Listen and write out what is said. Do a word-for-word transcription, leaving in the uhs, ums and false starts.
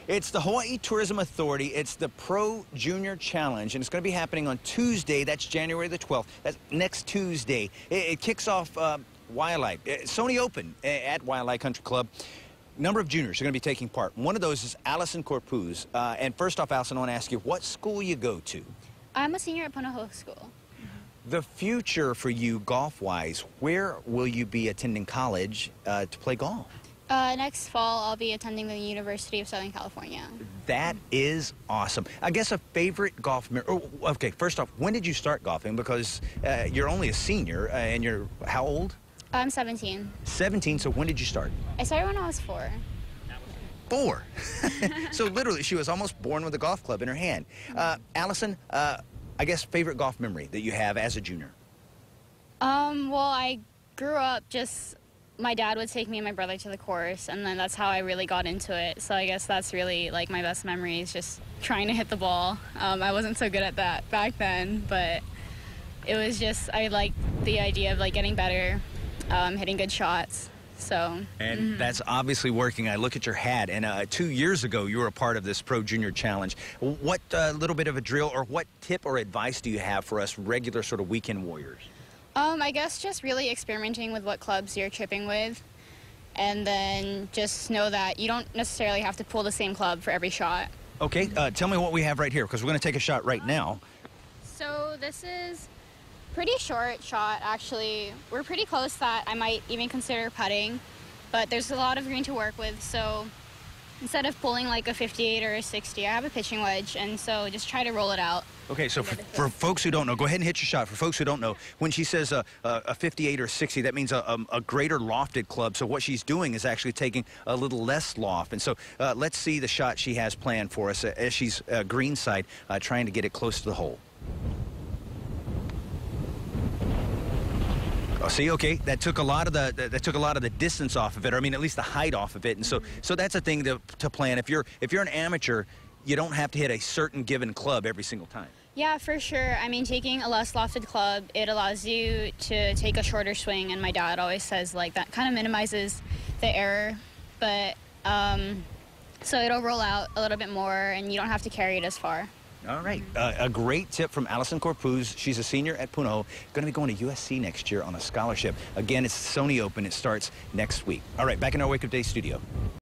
It's the Hawaii Tourism Authority. It's the Pro Junior Challenge, and it's going to be happening on Tuesday. That's January the twelfth. That's next Tuesday. It, it kicks off uh, Waialae, uh, Sony Open uh, at Waialae Country Club. Number of juniors are going to be taking part. One of those is Allison Corpuz. Uh, and first off, Allison, I want to ask you what school you go to. I'm a senior at Punahou School. The future for you golf-wise, where will you be attending college uh, to play golf? Uh, next fall, I'll be attending the University of Southern California. That is awesome. I guess a favorite golf... Oh, okay, first off, when did you start golfing? Because uh, you're only a senior, uh, and you're how old? I'm seventeen. seventeen, so when did you start? I started when I was four. Four? So literally, she was almost born with a golf club in her hand. Uh, Allison, uh, I guess favorite golf memory that you have as a junior? Um, well, I grew up just... My dad would take me and my brother to the course, and then that's how I really got into it. So I guess that's really, like, my best memory is just trying to hit the ball. Um, I wasn't so good at that back then, but it was just, I liked the idea of, like, getting better, um, hitting good shots. So. And mm-hmm. that's obviously working. I look at your hat, and uh, two years ago, you were a part of this Pro Junior Challenge. What uh, little bit of a drill, or what tip or advice do you have for us regular sort of weekend warriors? Um, I guess just really experimenting with what clubs you're chipping with, and then just know that you don't necessarily have to pull the same club for every shot. Okay, uh, tell me what we have right here, because we're going to take a shot right now. So this is pretty short shot, actually. We're pretty close that I might even consider putting, but there's a lot of green to work with, so instead of pulling like a fifty-eight or a sixty, I have a pitching wedge, and so just try to roll it out. Okay, so for, for folks who don't know, go ahead and hit your shot. For folks who don't know, when she says a, a, a fifty-eight or sixty, that means a, a, a greater lofted club. So what she's doing is actually taking a little less loft. And so uh, let's see the shot she has planned for us uh, as she's uh, green side, uh, trying to get it close to the hole. Oh, see, okay, that took a lot of the that took a lot of the distance off of it, or I mean, at least the height off of it. And so, so that's a thing to, to plan. If you're if you're an amateur, you don't have to hit a certain given club every single time. Yeah, for sure. I mean, taking a less lofted club, it allows you to take a shorter swing, and my dad always says, like, that kind of minimizes the error, but um, so it'll roll out a little bit more, and you don't have to carry it as far. All right. Uh, a great tip from Allison Corpuz. She's a senior at Punahou, going to be going to U S C next year on a scholarship. Again, it's Sony Open. It starts next week. All right, back in our Wake Up Day studio.